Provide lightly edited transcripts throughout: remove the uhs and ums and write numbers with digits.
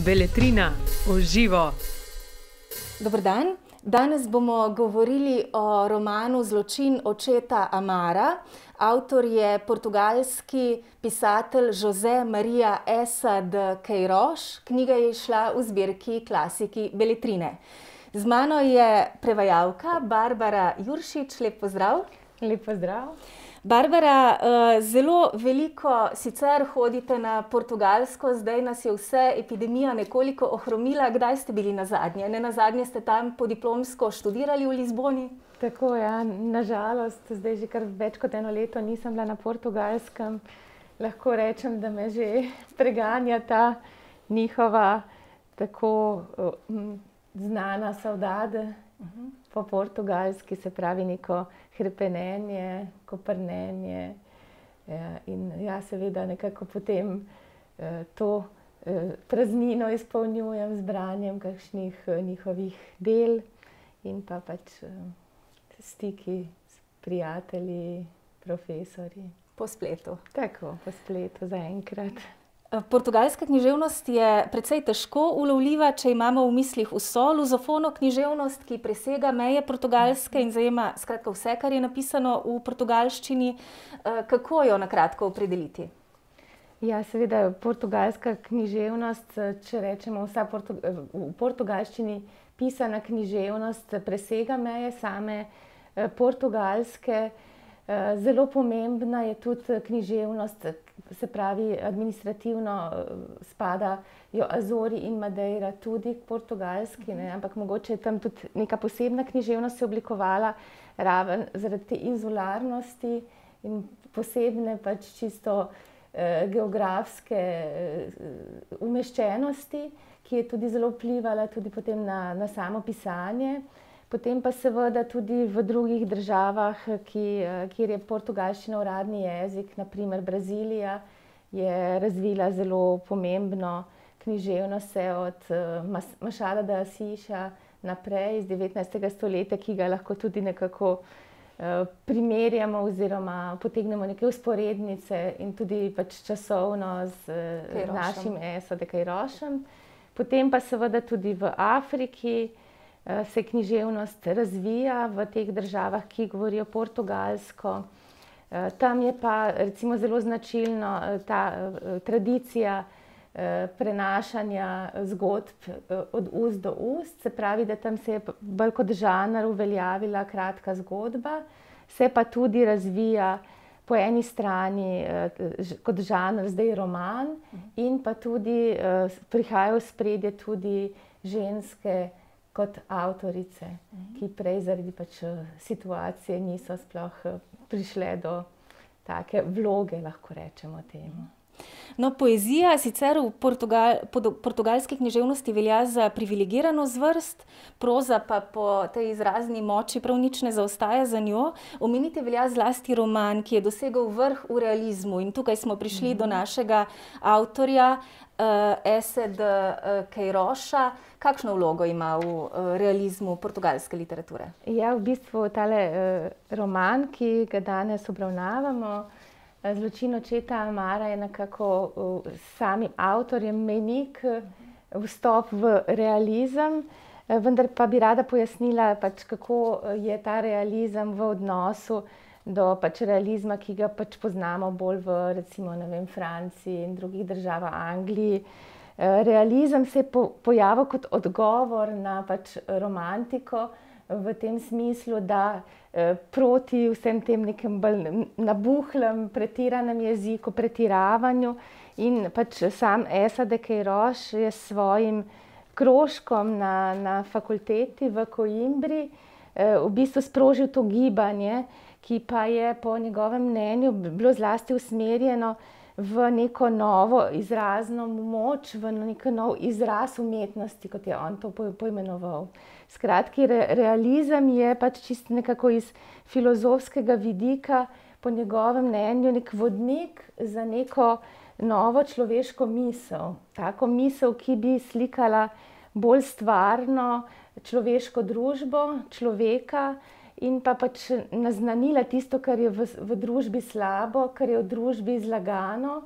Beletrina v živo. Dober dan. Danes bomo govorili o romanu Zločin očeta Amara. Avtor je portugalski pisatelj José Maria Eça de Queiroz. Knjiga je izšla v zbirki Klasiki Beletrine. Z mano je prevajalka Barbara Juršič. Lep pozdrav. Lep pozdrav. Barbara, zelo veliko sicer hodite na Portugalsko, zdaj nas je vse epidemija nekoliko ohromila. Kdaj ste bili nazadnje? Nenazadnje ste tam podiplomsko študirali v Lizboni? Tako, ja, nažalost, zdaj že kar več kot eno leto nisem bila na Portugalskem. Lahko rečem, da me že preganja ta njihova tako znana saudade po portugalski, se pravi neko hrepenenje, koprnenje. In ja, seveda nekako potem to praznino izpolnjujem z branjem kakšnih njihovih del in pa pač stiki s prijatelji, profesorji. Po spletu. Tako, po spletu zaenkrat. Portugalska književnost je precej težko ulovljiva, če imamo v mislih vso luzofono književnost, ki presega meje Portugalske in zajema skratka vse, kar je napisano v portugalščini. Kako jo na kratko opredeliti? Ja, seveda, portugalska književnost, če rečemo v portugalščini pisana književnost, presega meje same Portugalske. Zelo pomembna je tudi književnost, se pravi administrativno spadajo Azori in Madeira tudi k portugalski, ampak mogoče je tam tudi neka posebna književnost se oblikovala raven zaradi te inzularnosti in posebne pač čisto geografske umeščenosti, ki je tudi zelo vplivala tudi potem na samo pisanje. Potem pa seveda tudi v drugih državah, kjer je portugalščina uradni jezik, naprimer Brazilija, je razvila zelo pomembno književnost od Machada de Assisa naprej iz 19. stoletja, ki ga lahko tudi nekako primerjamo oziroma potegnemo neke vzporednice in tudi pač časovno z našim Eça de Queirozom. Potem pa seveda tudi v Afriki se književnost razvija v teh državah, ki govorijo portugalsko. Tam je pa recimo zelo značilna ta tradicija prenašanja zgodb od ust do ust, se pravi, da tam se je bolj kot žanr uveljavila kratka zgodba, se pa tudi razvija po eni strani kot žanr zdaj roman in pa tudi prihajajo v spredje tudi ženske kot avtorice, ki prej zaradi pač situacije niso sploh prišle do take vloge, lahko rečemo temu. No, poezija sicer v portugalski književnosti velja za privilegirano zvrst, proza pa po tej izrazni moči prav nič ne zaostaja za njo. Omeniti velja zlasti roman, ki je dosegel vrh v realizmu, in tukaj smo prišli do našega avtorja Eça de Queiroza. Kakšno vlogo ima v realizmu portugalske literature? Ja, v bistvu tale roman, ki ga danes obravnavamo, Zločin očeta Amara, je nekako samim avtorjem mejnik, vstop v realizem, vendar pa bi rada pojasnila, pač, kako je ta realizem v odnosu do pač realizma, ki ga pač poznamo bolj v recimo, ne vem, Franciji in drugih državah, Angliji. Realizem se je pojavil kot odgovor na pač romantiko, v tem smislu, da proti vsem tem nekem bolj nabuhlem, pretiranem jeziku, pretiravanju, in pač sam Eça de Queiroz je s svojim krožkom na fakulteti v Coimbri v bistvu sprožil to gibanje, ki pa je po njegovem mnenju bilo zlasti usmerjeno v neko novo izrazno moč, v nek nov izraz umetnosti, kot je on to poimenoval. Skratki, realizem je pač čisto nekako iz filozofskega vidika po njegovem mnenju nek vodnik za neko novo človeško misel. Tako misel, ki bi slikala bolj stvarno človeško družbo, človeka, in pa pač naznanila tisto, kar je v družbi slabo, kar je v družbi zlagano,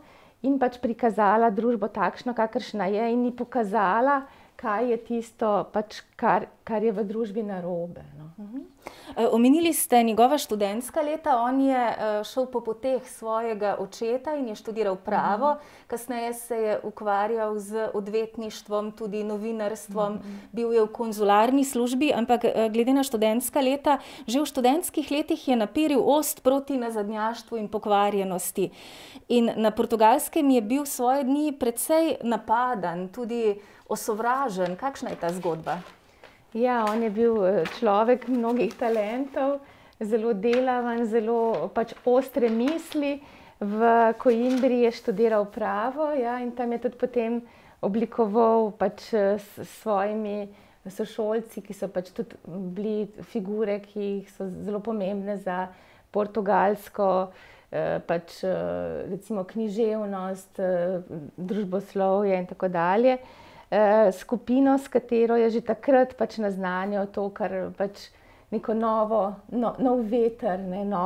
in pač prikazala družbo takšno, kakršna je, in ji pokazala, kaj je tisto, pač, kar je v družbi narobe. No. Omenili ste njegova študentska leta. On je šel po poteh svojega očeta in je študiral pravo. Kasneje se je ukvarjal z odvetništvom, tudi novinarstvom. Bil je v konzularni službi, ampak glede na študentska leta, že v študentskih letih je naperil ost proti nazadnjaštvu in pokvarjenosti. In na Portugalskem je bil svoje dni precej napadan, tudi osovražen. Kakšna je ta zgodba? Ja, on je bil človek mnogih talentov, zelo delaven, zelo pač ostre misli. V Coimbri je študiral pravo, ja, in tam je tudi potem oblikoval pač s svojimi sošolci, ki so pač tudi bili figure, ki so zelo pomembne za portugalsko pač recimo književnost, družboslovje in tako dalje. Skupino, s katero je že takrat pač naznanjal to, kar pač neko nov veter,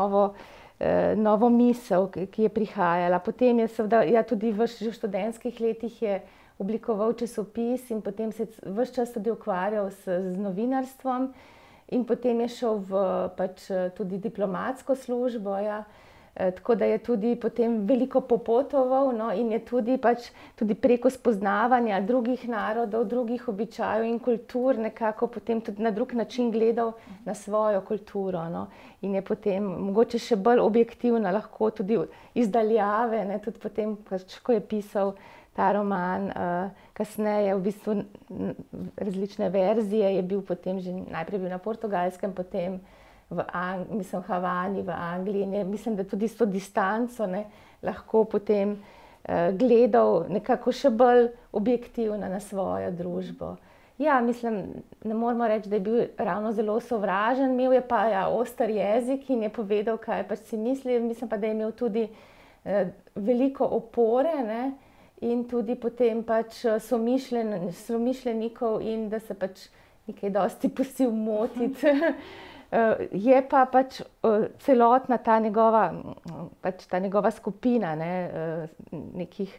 novo misel, ki je prihajala. Potem je seveda, ja, tudi že v študentskih letih je oblikoval časopis in potem se je ves čas tudi ukvarjal z novinarstvom in potem je šel v pač tudi diplomatsko službo, ja. Tako da je tudi potem veliko popotoval, no, in je tudi preko spoznavanja drugih narodov, drugih običajev in kultur nekako potem tudi na drug način gledal na svojo kulturo, no. In je potem mogoče še bolj objektivno lahko tudi iz daljave, ne, tudi potem, ko je pisal ta roman, kasneje v bistvu različne verzije, je bil potem že najprej bil na Portugalskem, potem v Havani, v Angliji. Mislim, da tudi s to distanco lahko potem gledal nekako še bolj objektivno na svojo družbo. Ja, mislim, ne moramo reči, da je bil ravno zelo sovražen, imel je pa oster jezik in je povedal, kaj pač si misli. Mislim pa, da je imel tudi veliko opore, ne, in tudi potem pač somišljenikov in da se pač nekaj dosti pustil motiti. Je pa pač celotna ta njegova skupina nekih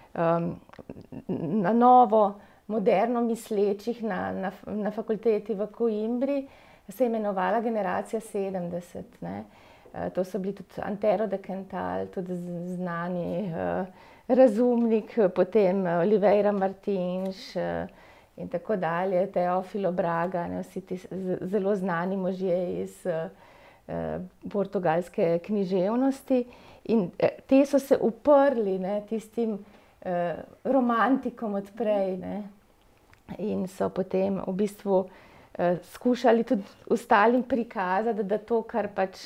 na novo, moderno mislečih na fakulteti v Coimbri se je imenovala generacija 70. Ne. To so bili tudi Antero de Quental, tudi znani razumnik, potem Oliveira Martins in tako dalje, Teofilo Braga, vsi ti zelo znani možje iz portugalske književnosti. In te so se uprli tistim romantikom od prej, ne, in so potem v bistvu skušali tudi ostalim prikazati, da to, kar pač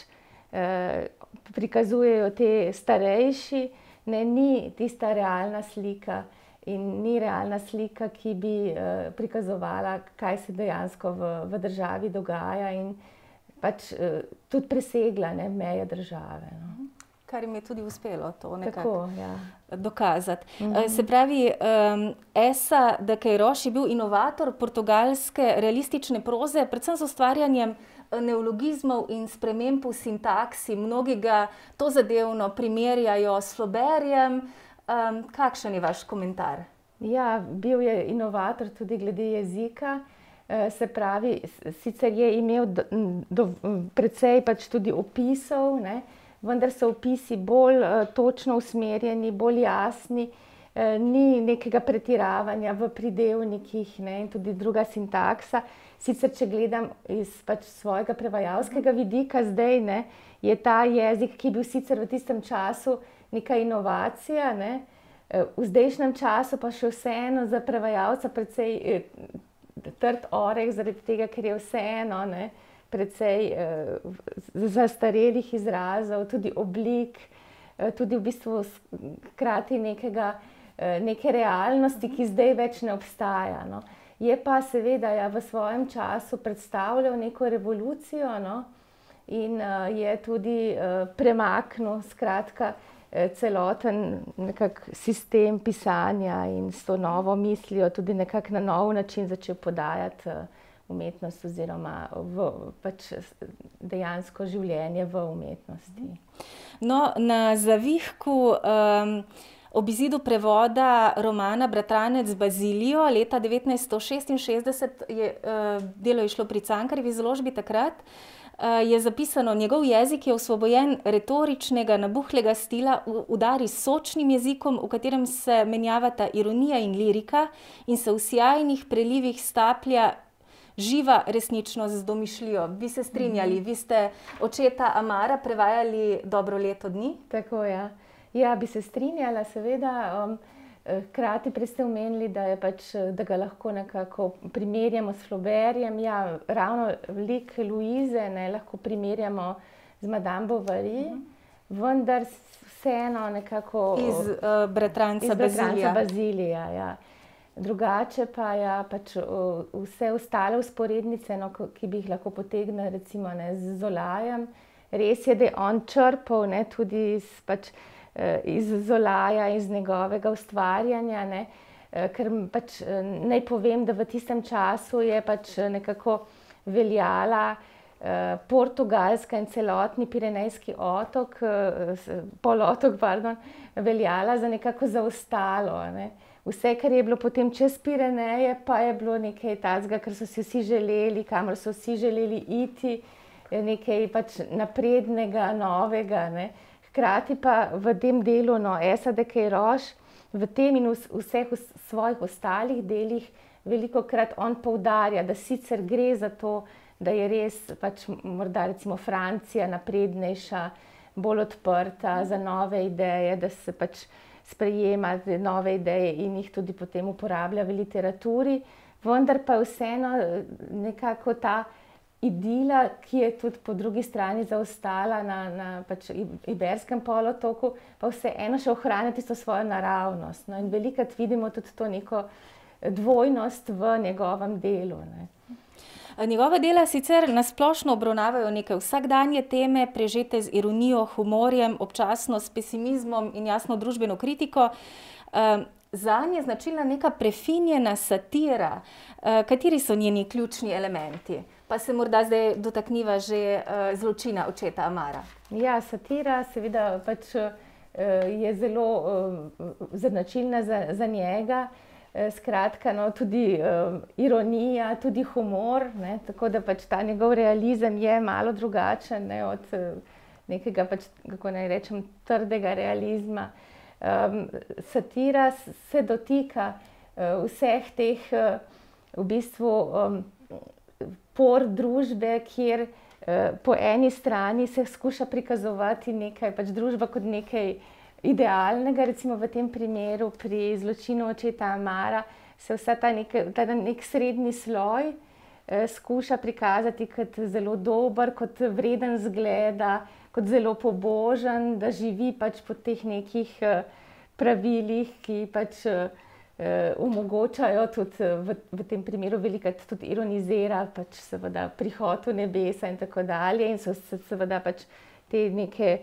prikazujejo te starejši, ni tista realna slika. In ni realna slika, ki bi prikazovala, kaj se dejansko v državi dogaja in pač tudi presegla meje države. No. Kar jim je tudi uspelo to nekako dokazati. Se pravi, Essa de Queiroz je bil inovator portugalske realistične proze, predvsem z ustvarjanjem neologizmov in sprememb v sintaksi. Mnogi ga tozadevno primerjajo s Flaubertjem. Kakšen je vaš komentar? Ja, bil je inovator tudi glede jezika. Se pravi, sicer je imel precej pač tudi opisov, ne, vendar so opisi bolj točno usmerjeni, bolj jasni. Ni nekega pretiravanja v pridevnikih, ne, in tudi druga sintaksa. Sicer, če gledam iz pač svojega prevajalskega vidika zdaj, ne, je ta jezik, ki je bil sicer v tistem času neka inovacija, ne, v zdajšnjem času pa še vseeno za prevajalca precej trd oreh, zaradi tega, ker je vseeno precej zastarelih izrazov, tudi oblik, tudi v bistvu hkrati neke realnosti, ki zdaj več ne obstaja. No. Je pa seveda v svojem času predstavljal neko revolucijo, no, in je tudi premaknil skratka celoten sistem pisanja in s to novo mislijo tudi nekako na nov način začel podajati umetnost oziroma pač dejansko življenje v umetnosti. No, na zavihku ob izidu prevoda romana Bratranec Bazilijo leta 1966, delo je šlo pri Cankarjevi izložbi takrat, je zapisano: njegov jezik je osvobojen retoričnega, nabuhlega stila, udari s sočnim jezikom, v katerem se menjavata ironija in lirika in se v sijajnih prelivih staplja živa resničnost z domišljijo. Bi se strinjali? Vi ste očeta Amara prevajali dobro leto dni? Tako, ja. Ja, bi se strinjala, seveda. Hkrati prej ste omenili, da je da ga lahko nekako primerjamo s Flaubertjem. Ja, ravno lik Louise lahko primerjamo z Madame Bovary, vendar vseeno nekako iz Bratranca Bazilija, ja. Drugače pa ja, vse ostale vzporednice, ki bi jih lahko potegnili, recimo z Zolajem. Res je, da je on črpal tudi iz Zolaja, iz njegovega ustvarjanja, ker naj povem, da v tistem času je nekako veljala Portugalska in celotni Pirenejski otok, polotok, veljala za nekako zaostalo, Vse, kar je bilo potem čez Pireneje, pa je bilo nekaj takega, kar so si vsi želeli, kamor so vsi želeli iti, nekaj naprednega, novega, Hkrati pa v tem delu Essa de Queiroz, v tem in vseh svojih ostalih delih, velikokrat on poudarja, da sicer gre za to, da je res morda recimo Francija naprednejša, bolj odprta za nove ideje, da se sprejema nove ideje in jih tudi potem uporablja v literaturi, vendar pa vseeno nekako ta idila, ki je tudi po drugi strani zaostala na Iberskem polotoku, pa vseeno še ohranja tisto svojo naravnost. In velikokrat vidimo tudi to neko dvojnost v njegovem delu. Njegova dela sicer na splošno obravnavajo neke vsakdanje teme, prežete z ironijo, humorjem, občasno s pesimizmom in jasno družbeno kritiko. Zanje je značilna neka prefinjena satira. Kateri so njeni ključni elementi? Pa se morda zdaj dotakniva že zločina očeta Amara. Ja, satira seveda je zelo značilna za njega. Skratka, tudi ironija, tudi humor, tako da ta njegov realizem je malo drugačen od nekega, kako naj rečem, trdega realizma. Satira se dotika vseh teh v bistvu por družbe, kjer po eni strani se skuša prikazovati nekaj, družba kot nekaj idealnega, recimo v tem primeru pri zločinu očeta Amara se vsa ta nek srednji sloj skuša prikazati kot zelo dober, kot vreden zgleda, kot zelo pobožen, da živi po teh nekih pravilih, ki omogočajo tudi v tem primeru velikokrat tudi ironizira seveda prihod v nebesa in tako dalje, in so seveda te neke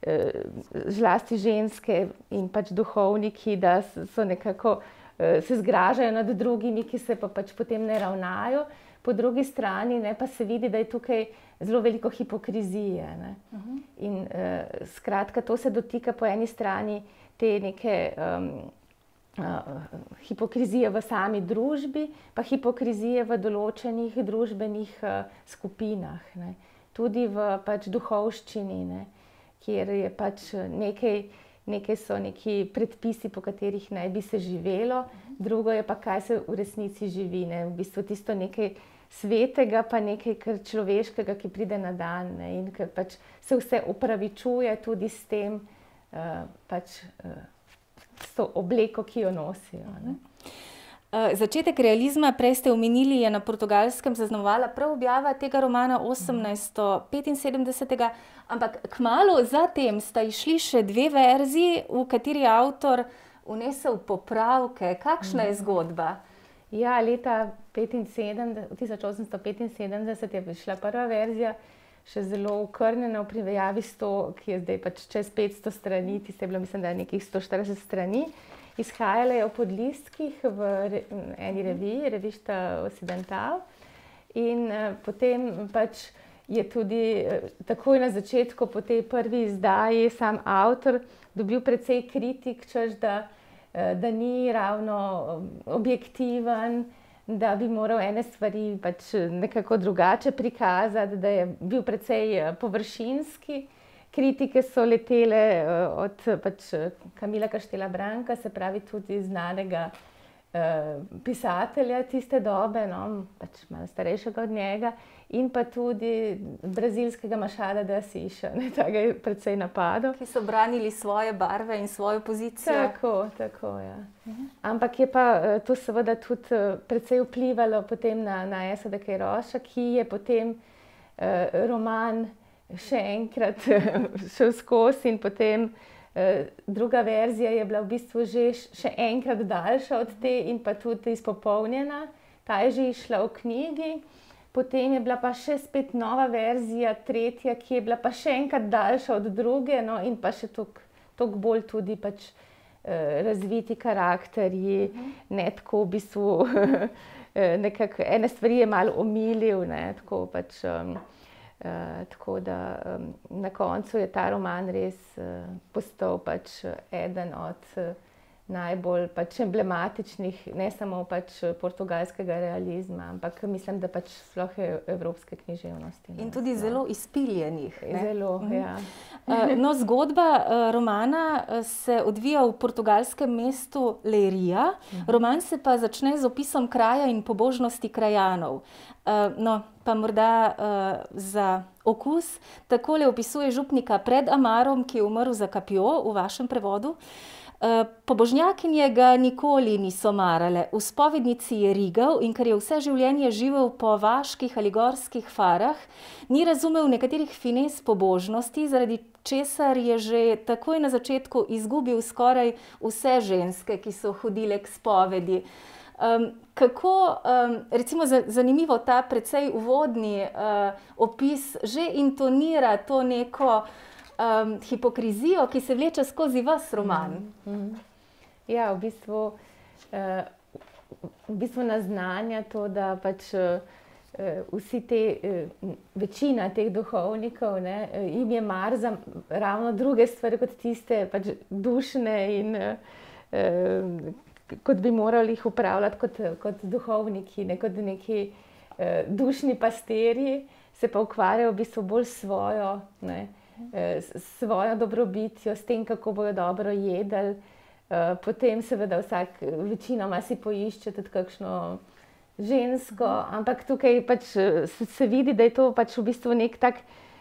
zlasti ženske in duhovniki, da so nekako se zgražajo nad drugimi, ki se pa potem ne ravnajo. Po drugi strani pa se vidi, da je tukaj zelo veliko hipokrizije. In skratka, to se dotika po eni strani te neke hipokrizije v sami družbi, pa hipokrizije v določenih družbenih skupinah. Tudi v duhovščini, kjer je nekaj so neki predpisi, po katerih naj bi se živelo, drugo je pa, kaj se v resnici živi. V bistvu tisto nekaj svetega, pa nekaj človeškega, ki pride na dan, in ker se vse opravičuje tudi s tem, s to obleko, ki jo nosijo. Začetek realizma, prej ste omenili, je na Portugalskem zaznamovala prav objava tega romana 1875, ampak kmalu zatem sta izšli še dve verziji, v kateri je avtor vnesel popravke. Kakšna je zgodba? Ja, leta 1875 je prišla prva verzija, še zelo okrnjena v primerjavi s to, ki je zdaj čez 500 strani, tiste je bilo, mislim, da je nekih 140 strani. Izhajala je v podlistkih v eni reviji, Revista Occidental, in potem je tudi takoj na začetku, po tej prvi izdaji, sam avtor dobil precej kritik, češ da ni ravno objektiven, da bi moral ene stvari pač nekako drugače prikazati, da je bil precej površinski. Kritike so letele od pač Kamila Kaštela Branka, se pravi tudi znanega pisatelja tiste dobe, no, pač malo starejšega od njega, in pa tudi brazilskega Machada de Assiša, ta ga je precej napadel. Ki so branili svoje barve in svojo pozicijo. Tako, ja. Ampak je pa to seveda tudi precej vplivalo potem na Esa de Queiroza, ki je potem roman še enkrat šel skozi in potem druga verzija je bila v bistvu že še enkrat daljša od te in pa tudi izpopolnjena. Ta je že išla v knjigi. Potem je bila pa še spet nova verzija, tretja, ki je bila pa še enkrat daljša od druge, no, in pa še toliko bolj tudi pač razviti karakterji, ne tako v bistvu nekako ene stvari je malo omilil, ne, tako pač tako da na koncu je ta roman res postal pač eden od najbolj pač emblematičnih, ne samo pač portugalskega realizma, ampak mislim, da pač sploh evropske književnosti. In tudi zelo izpiljenih. Zelo, ja. No, zgodba romana se odvija v portugalskem mestu Leiria. Roman se pa začne z opisom kraja in pobožnosti krajanov. No, pa morda za okus, takole opisuje župnika pred Amarom, ki je umrl za kapjo v vašem prevodu. Pobožnjakinje ga nikoli niso marale, v spovednici je rigal in ker je vse življenje živel po vaških ali gorskih farah, ni razumel nekaterih finez pobožnosti, zaradi česar je že takoj na začetku izgubil skoraj vse ženske, ki so hodile k spovedi. Kako, recimo zanimivo, ta precej uvodni opis že intonira to neko hipokrizijo, ki se vleče skozi vas roman. Ja, v bistvu naznanja to, da pač večina teh duhovnikov, ne, jim je mar za ravno druge stvari kot tiste pač dušne in kot bi morali jih upravljati kot duhovniki, ne kot neki dušni pastirji, se pa ukvarjajo v bistvu bolj svojo, ne, svojo dobrobitjo, s tem, kako bojo dobro jedli. Potem seveda večinoma si poišče tudi kakšno žensko, ampak tukaj pač se vidi, da je to pač v bistvu nek tak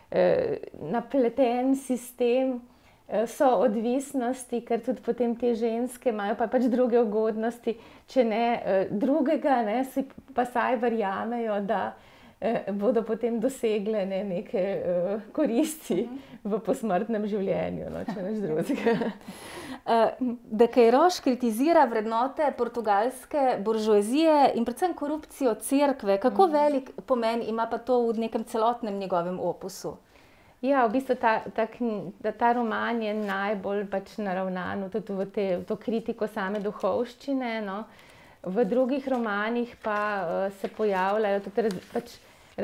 napleten sistem soodvisnosti, ker tudi potem te ženske imajo pa pač druge ugodnosti, če ne drugega, ne, si pa saj verjamejo, da bodo potem dosegle neke koristi v posmrtnem življenju, no, če nič drugega. De Queiroz kritizira vrednote portugalske buržoazije in predvsem korupcijo cerkve. Kako velik pomen ima pa to v nekem celotnem njegovem opusu? Ja, v bistvu ta roman je najbolj pač naravnan tudi v to kritiko same duhovščine, no. V drugih romanih pa se pojavljajo tudi pač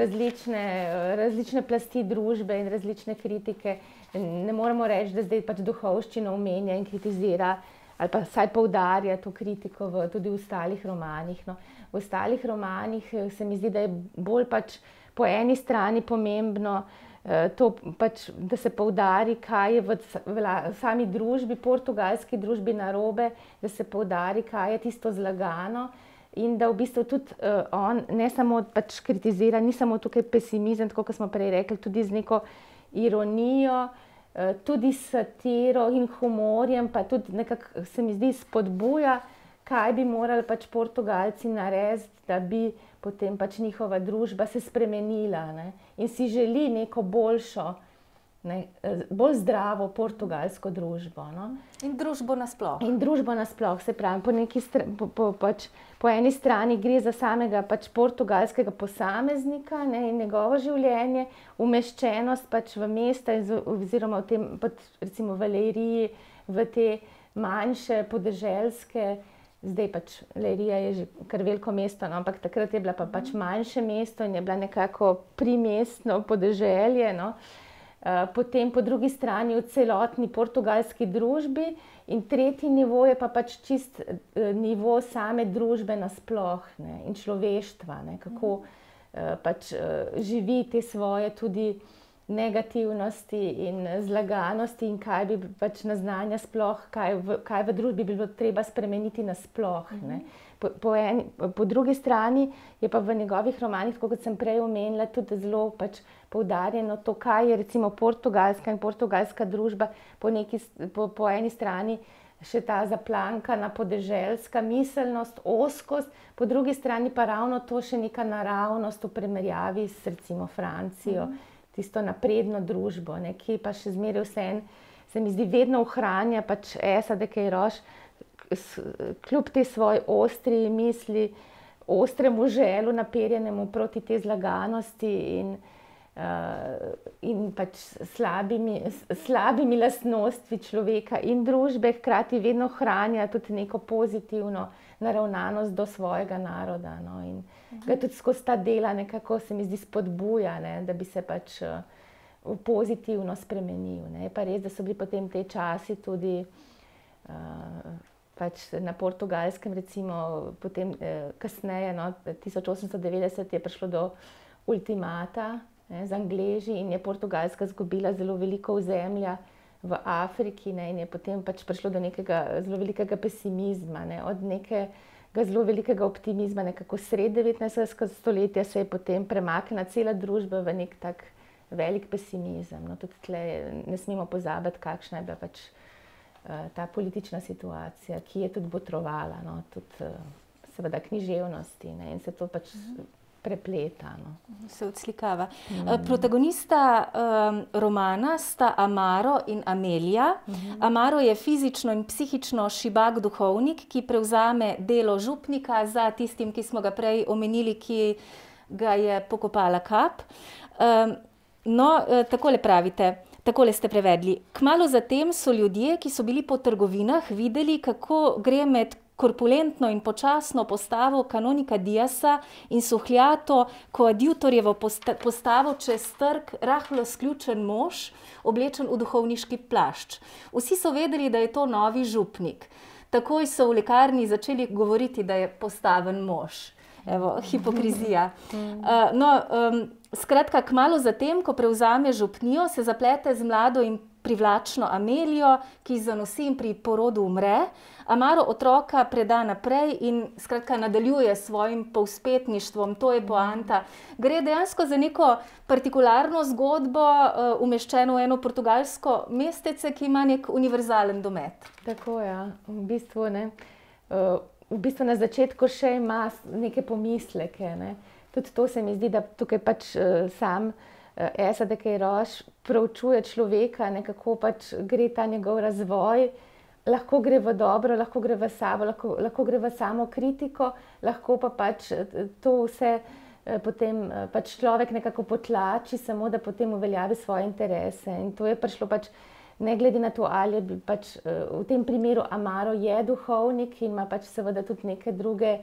različne plasti družbe in različne kritike. Ne moremo reči, da zdaj pač duhovščino omenja in kritizira ali pa vsaj poudarja to kritiko tudi v ostalih romanih, no. V ostalih romanih se mi zdi, da je bolj pač po eni strani pomembno to pač, da se poudari, kaj je v sami družbi, portugalski družbi narobe, da se poudari, kaj je tisto zlagano. In da v bistvu tudi on ne samo pač kritizira, ni samo tukaj pesimizem, tako kot smo prej rekli, tudi z neko ironijo, tudi s satiro in humorjem, pa tudi nekako se mi zdi spodbuja, kaj bi morali pač Portugalci narediti, da bi potem pač njihova družba se spremenila, ne, in si želi neko boljšo, ne, bolj zdravo portugalsko družbo, no. In družbo nasploh. In družbo nasploh, se pravi, po eni strani gre za samega pač portugalskega posameznika, ne, in njegovo življenje, umeščenost pač v mesta oziroma v tem, recimo v Leiriji, v te manjše podeželske zdaj pač Leiria je že kar veliko mesto, no, ampak takrat je bila pa pač manjše mesto in je bila nekako primestno podeželje, no. Potem po drugi strani v celotni portugalski družbi in tretji nivo je pa pač čist nivo same družbe nasploh, ne, in človeštva, ne, kako pač živi te svoje tudi negativnosti in zlaganosti in kaj bi pač naznanja sploh, kaj v družbi bi bilo treba spremeniti nasploh, ne. Po drugi strani je pa v njegovih romanih, tako kot sem prej omenila, tudi zelo pač poudarjeno to, kaj je recimo portugalska in portugalska družba po eni strani še ta zaplankana podeželska miselnost, ozkost, po drugi strani pa ravno to še neka naravnost v primerjavi s recimo Francijo, tisto napredno družbo, ne, ki pa še zmeraj vseeno, se mi zdi, vedno ohranja pač Essa de Queiroz, kljub tej svoji ostri misli, ostremu želu naperjenemu proti tej zlaganosti in pač slabimi lastnostmi človeka in družbe, hkrati vedno ohranja tudi neko pozitivno naravnanost do svojega naroda, no, in ga tudi skozi ta dela nekako se mi zdi spodbuja, ne, da bi se pač pozitivno spremenil, ne. Je pa res, da so bili potem te časi tudi pač na Portugalskem recimo, potem kasneje, no, 1890 je prišlo do ultimata, ne, z Angleži in je Portugalska izgubila zelo veliko ozemlja v Afriki, ne, in je potem pač prišlo do nekega zelo velikega pesimizma, ne, od nekega zelo velikega optimizma, nekako sredi 19. stoletja se je potem premaknila cela družba v nek tak velik pesimizem, no, tudi tle ne smemo pozabiti, kakšna je bila pač ta politična situacija, ki je tudi botrovala, no, tudi seveda književnosti, ne, in se to pač prepleta, no. Se odslikava. Protagonista romana sta Amaro in Amelia. Amaro je fizično in psihično šibak duhovnik, ki prevzame delo župnika za tistim, ki smo ga prej omenili, ki ga je pokopala kap. No, takole pravite. Takole ste prevedli. Kmalu zatem so ljudje, ki so bili po trgovinah, videli, kako gre med korpulentno in počasno postavo kanonika Diasa in suhljato koadjutorjevo postavo čez trg rahlo sključen mož, oblečen v duhovniški plašč. Vsi so vedeli, da je to novi župnik. Takoj so v lekarni začeli govoriti, da je postaven mož. Evo, hipokrizija. Skratka, kmalu zatem, ko prevzame župnijo, se zaplete z mlado in privlačno Amelijo, ki zanosi in pri porodu umre. Amaro otroka preda naprej in skratka nadaljuje s svojim povzpetništvom, to je poanta. Gre dejansko za neko partikularno zgodbo, umeščeno v eno portugalsko mestece, ki ima nek univerzalen domet. Tako, ja, v bistvu, ne. V bistvu na začetku še ima neke pomisleke, ne. Tudi to se mi zdi, da tukaj pač sam Essa de Queiroz proučuje človeka, nekako pač gre ta njegov razvoj, lahko gre v dobro, lahko gre v slabo, lahko gre v samo kritiko, lahko pa pač to vse potem pač človek nekako potlači, samo da potem uveljavi svoje interese. In to je prišlo pač ne glede na to, ali je pač v tem primeru Amaro je duhovnik in ima pač seveda tudi neke druge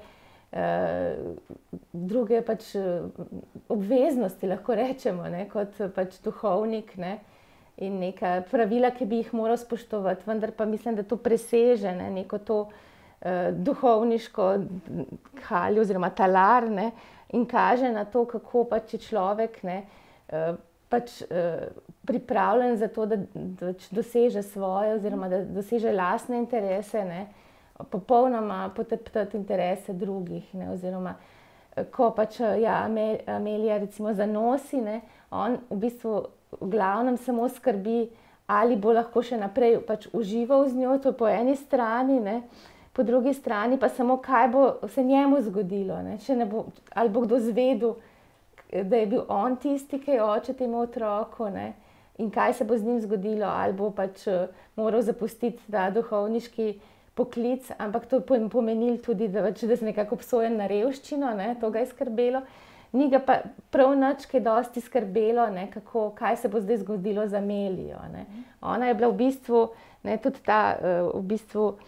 pač obveznosti, lahko rečemo, ne, kot pač duhovnik, ne, in neka pravila, ki bi jih moral spoštovati, vendar pa mislim, da to preseže, ne, neko to duhovniško haljo oziroma talar, ne, in kaže na to, kako pač je človek, ne, pač pripravljen za to, da doseže svoje oziroma da doseže lastne interese, ne, popolnoma poteptati interese drugih, ne, oziroma ko pač Amelija recimo zanosi, ne, on v bistvu v glavnem samo skrbi, ali bo lahko še naprej pač užival z njo, to je po eni strani, ne, po drugi strani pa samo kaj bo se njemu zgodilo, ne, če ne bo, ali bo kdo zvedel, da je bil on tisti, ki je oče temu otroku, ne, in kaj se bo z njim zgodilo, ali bo pač moral zapustiti ta duhovniški poklic, ampak to pomenilo tudi, da se nekako obsojen na revščino, ne, to ga je skrbelo. Ni ga pa prav nič kaj dosti skrbelo, ne, kaj se bo zdaj zgodilo z Amelijo, ne. Ona je bila v bistvu, ne, tudi ta v bistvu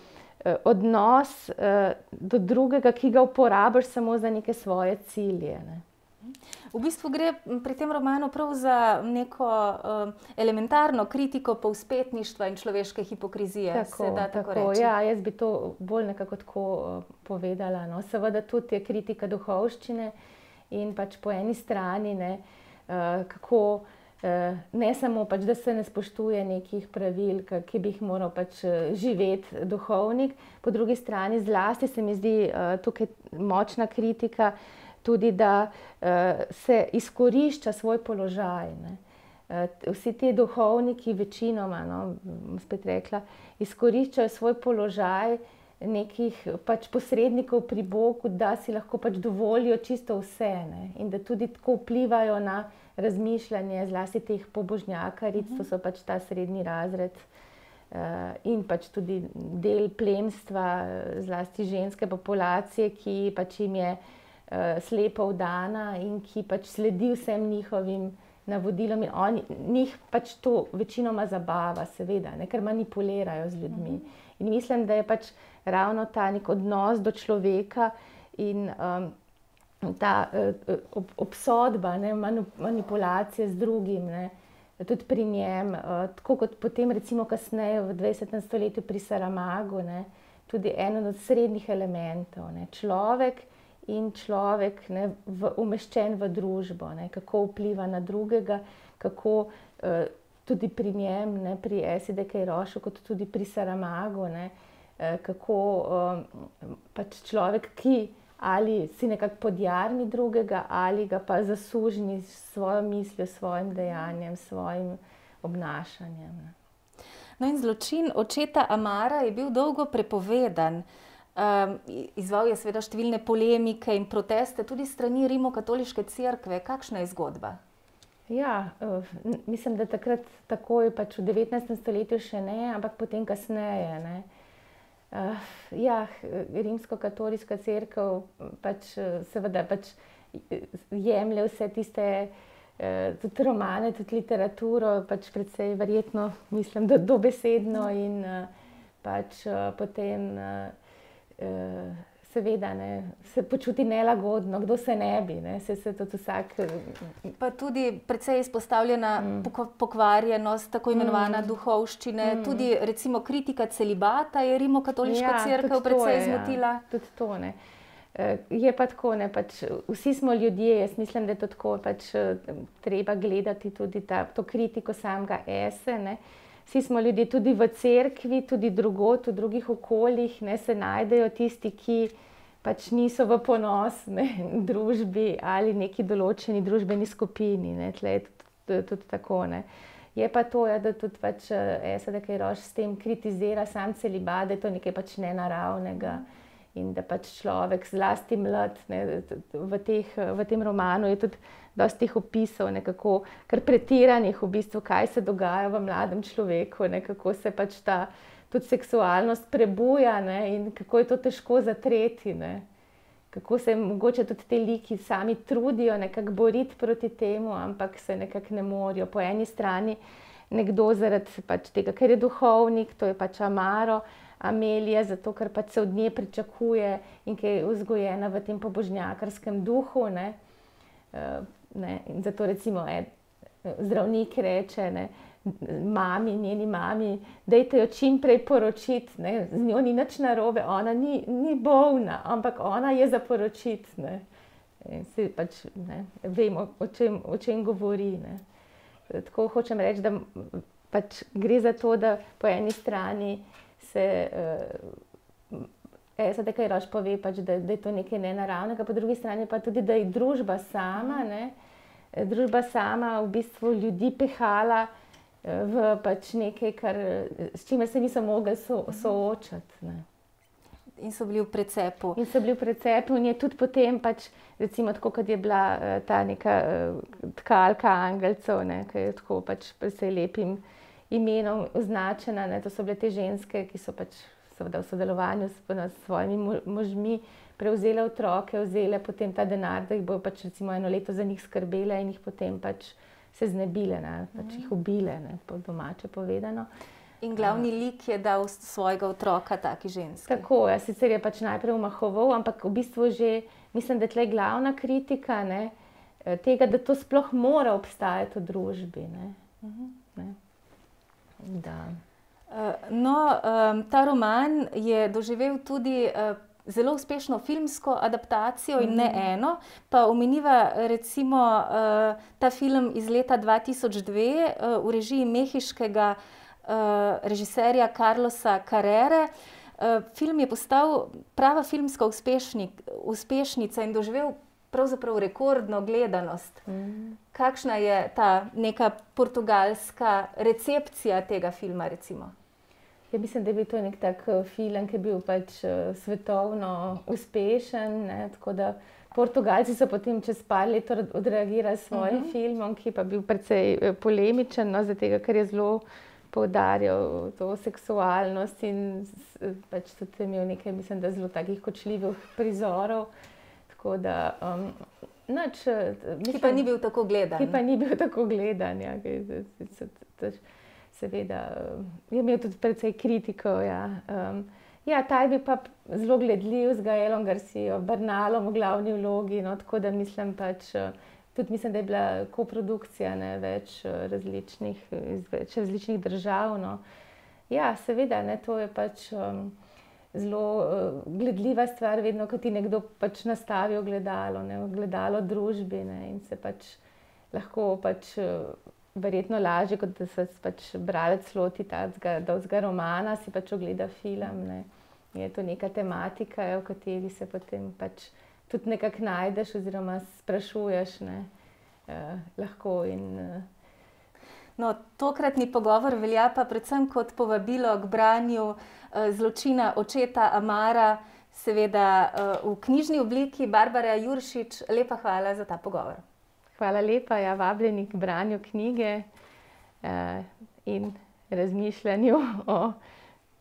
odnos do drugega, ki ga uporabiš samo za neke svoje cilje, ne. V bistvu gre pri tem romanu prav za neko elementarno kritiko povzpetništva in človeške hipokrizije. Tako, ja, jaz bi to bolj nekako tako povedala, no. Seveda tudi je kritika duhovščine in pač po eni strani, ne, kako ne samo pač, da se ne spoštuje nekih pravil, ki bi jih moral pač živeti duhovnik, po drugi strani zlasti se mi zdi tukaj močna kritika, tudi da se izkorišča svoj položaj, ne. Vsi ti duhovniki večinoma, no, bom spet rekla, izkoriščajo svoj položaj nekih pač posrednikov pri Bogu, da si lahko pač dovolijo čisto vse, ne. In da tudi tako vplivajo na razmišljanje zlasti teh pobožnjakaric, to so pač ta srednji razred in pač tudi del plemstva, zlasti ženske populacije, ki pač jim je slepo vdana in ki pač sledi vsem njihovim navodilom in njih pač to večinoma zabava, seveda, ne, ker manipulirajo z ljudmi. In mislim, da je pač ravno ta nek odnos do človeka in ta obsodba, ne, manipulacije z drugim, ne, tudi pri njem, tako kot potem recimo kasneje v 20. stoletju pri Saramagu, ne, tudi eden od srednjih elementov, ne, človek, ne, umeščen v družbo, ne, kako vpliva na drugega, kako tudi pri njem, ne, pri S. de Queirozu, kot tudi pri Saramagu, ne, kako pač človek, ki ali si nekako podjarmi drugega, ali ga pa zasužni s svojo mislijo, s svojim dejanjem, s svojim obnašanjem, ne. No in zločin očeta Amara je bil dolgo prepovedan. Izzval je seveda številne polemike in proteste, tudi s strani Rimokatoliške cerkve. Kakšna je zgodba? Ja, mislim, da takrat takoj pač v 19. stoletju še ne, ampak potem kasneje, ne. Ja, Rimskokatoliška cerkev pač seveda pač jemlje vse tiste tudi romane, tudi literaturo, pač precej verjetno, mislim, dobesedno in pač potem seveda, ne, se počuti nelagodno, kdo se ne bi, ne, se tudi vsak... Pa tudi precej izpostavljena pokvarjenost, tako imenovana duhovščine, tudi recimo kritika celibata je Rimokatoliška cerkev precej zmotila. Ja, tudi to, ne. Je pa tako, ne, pač vsi smo ljudje, jaz mislim, da je to tako, pač treba gledati tudi to kritiko samega Ese, ne. Vsi smo ljudje tudi v cerkvi, tudi drugod, v drugih okoljih, ne, se najdejo tisti, ki pač niso v ponos, ne, družbi ali neki določeni družbeni skupini, ne, tle je tudi tako, ne. Je pa to, ja, da tudi pač S. de Queiroz s tem kritizira sam celibat, da je to nekaj pač nenaravnega in da pač človek, zlasti mlad, ne, v tem romanu je tudi dosti teh opisov, nekako kar pretiranih v bistvu, kaj se dogaja v mladem človeku, ne, kako se pač ta tudi seksualnost prebuja, ne, in kako je to težko zatreti, ne. Kako se mogoče tudi te liki sami trudijo nekako boriti proti temu, ampak se nekako ne morejo. Po eni strani nekdo zaradi pač tega, ker je duhovnik, to je pač Amaro, Amelija, zato ker pač se od nje pričakuje in ki je vzgojena v tem pobožnjakarskem duhu, ne. In zato recimo zdravnik reče, ne, njeni mami, dajte jo čim prej poročiti, ne, z njo ni nič narobe, ona ni bolna, ampak ona je za poročiti, ne. Se pač, ne, vemo, o čem govori, ne. Tako hočem reči, da pač gre za to, da po eni strani se S. de Queiroz pove pač, da je to nekaj nenaravnega, po drugi strani pa tudi, da je družba sama, ne, družba sama v bistvu ljudi pehala v pač nekaj, s čimer se niso mogli soočati, ne. In so bili v precepu. In je tudi potem pač, recimo tako, kot je bila ta neka tkalka angelcev, ne, ki je tako pač precej lepim imenom označena, ne, to so bile te ženske, ki so pač seveda v sodelovanju s svojimi možmi prevzele otroke, vzele potem ta denar, da jih bojo pač recimo 1 leto za njih skrbele in jih potem pač se znebile, ne, pač jih ubile, ne, po domače povedano. In glavni lik je dal svojega otroka taki ženski. Tako, sicer je pač najprej umahoval, ampak v bistvu že, mislim, da tle je glavna kritika, ne, tega, da to sploh mora obstajati v družbi. Ne. Ne. Da. Ta roman je doživel tudi zelo uspešno filmsko adaptacijo in ne eno. Pa omeniva recimo ta film iz leta 2002 v režiji mehiškega režiserja Carlosa Carrere. Film je postal prava filmska uspešnica in doživel pravzaprav rekordno gledanost. Kakšna je ta neka portugalska recepcija tega filma, recimo? Ja, mislim, da je bil to nek tak film, ki je bil pač svetovno uspešen, ne, tako da Portugalci so potem čez par let odreagirali s svojim filmom, ki pa bil precej polemičen, no, zaradi tega, ker je zelo poudarjal to seksualnost in pač tudi imel nekaj, mislim, da zelo takih kočljivih prizorov. Tako da, ki pa ni bil tako gledan. Ki pa ni bil tako gledan, ja. Seveda je imel tudi precej kritikov, ja. Ja, ta je bil pa zelo gledljiv z Gaelom Garcio Bernalom v glavni vlogi, no, tako da mislim pač, tudi mislim, da je bila koprodukcija, ne, več različnih držav, no. Ja, seveda, ne, to je pač zelo gledljiva stvar, vedno, ko ti nekdo pač nastavi ogledalo, ne, ogledalo družbi, ne, in se pač lahko pač verjetno lažje, kot da se pač bralec loti dolgega romana, si pač ogleda film, ne. Je to neka tematika, v kateri se potem pač tudi nekako najdeš oziroma sprašuješ, ne, lahko in... No, tokratni pogovor velja pa predvsem kot povabilo k branju zločina očeta Amara, seveda v knjižni obliki. Barbara Juršič, lepa hvala za ta pogovor. Hvala lepa, ja, vabljeni k branju knjige in razmišljanju o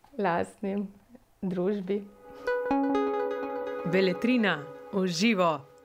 lastni družbi. Beletrina v živo.